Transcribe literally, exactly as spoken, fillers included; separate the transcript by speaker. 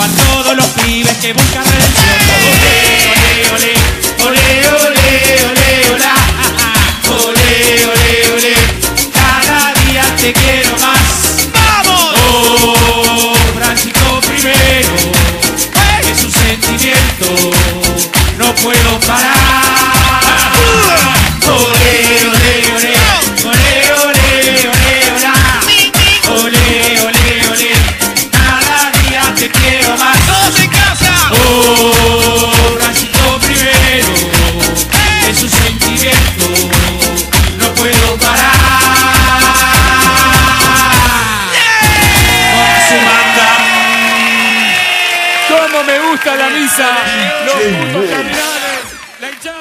Speaker 1: Pa' todos los pibes que buscan redención. Olé, olé, olé, olé, olé, olá. Olé, olé, olé. Cada día te quiero más. ¡Vamos! Oh, Francisco primero, es un sentimiento, no puedo parar. Olé, olé, olé, olé, olé, olé, olá. Olé, olé, olé, cada día te quiero más. ¡Todos en casa! Oh, Francisco primero, es un sentimiento, no puedo parar. Con su banda.
Speaker 2: ¡Cómo me gusta la misa! Los putos terminales. La hinchada.